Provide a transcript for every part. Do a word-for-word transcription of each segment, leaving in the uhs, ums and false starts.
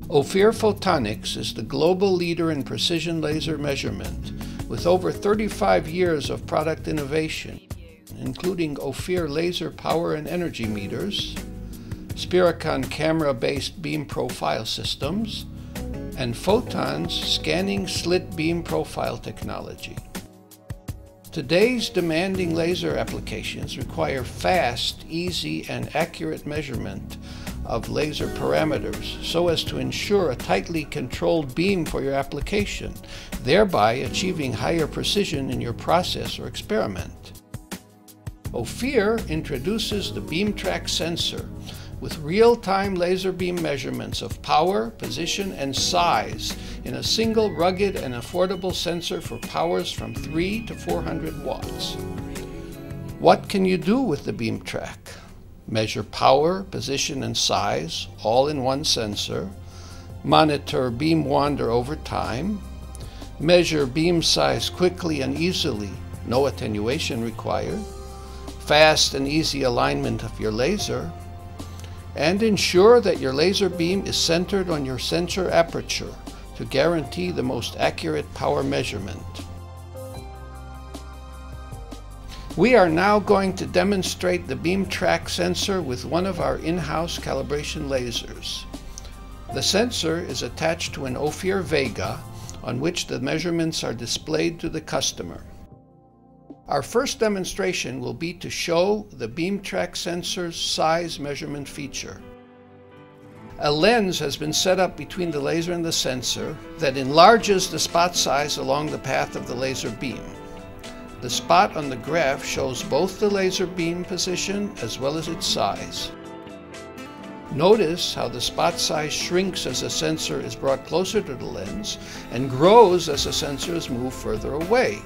Ophir Photonics is the global leader in precision laser measurement, with over thirty-five years of product innovation, including Ophir laser power and energy meters, Spiricon camera-based beam profile systems, and Photon's scanning slit beam profile technology. Today's demanding laser applications require fast, easy, and accurate measurement of laser parameters so as to ensure a tightly controlled beam for your application, thereby achieving higher precision in your process or experiment. Ophir introduces the BeamTrack sensor with real-time laser beam measurements of power, position, and size in a single rugged and affordable sensor for powers from three to four hundred watts. What can you do with the BeamTrack? Measure power, position, and size, all in one sensor. Monitor beam wander over time. Measure beam size quickly and easily, no attenuation required. Fast and easy alignment of your laser. And ensure that your laser beam is centered on your sensor aperture to guarantee the most accurate power measurement. We are now going to demonstrate the BeamTrack sensor with one of our in-house calibration lasers. The sensor is attached to an Ophir Vega on which the measurements are displayed to the customer. Our first demonstration will be to show the BeamTrack sensor's size measurement feature. A lens has been set up between the laser and the sensor that enlarges the spot size along the path of the laser beam. The spot on the graph shows both the laser beam position as well as its size. Notice how the spot size shrinks as the sensor is brought closer to the lens and grows as the sensor is moved further away.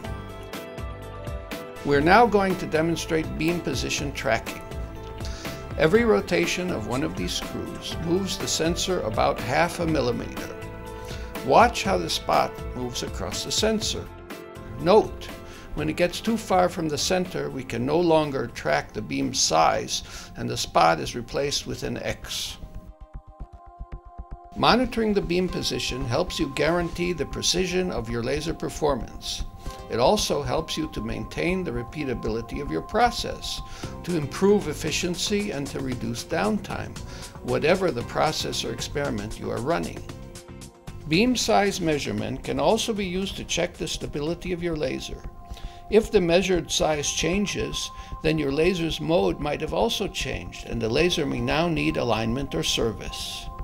We're now going to demonstrate beam position tracking. Every rotation of one of these screws moves the sensor about half a millimeter. Watch how the spot moves across the sensor. Note, when it gets too far from the center, we can no longer track the beam size and the spot is replaced with an X. Monitoring the beam position helps you guarantee the precision of your laser performance. It also helps you to maintain the repeatability of your process, to improve efficiency and to reduce downtime, whatever the process or experiment you are running. Beam size measurement can also be used to check the stability of your laser. If the measured size changes, then your laser's mode might have also changed, and the laser may now need alignment or service.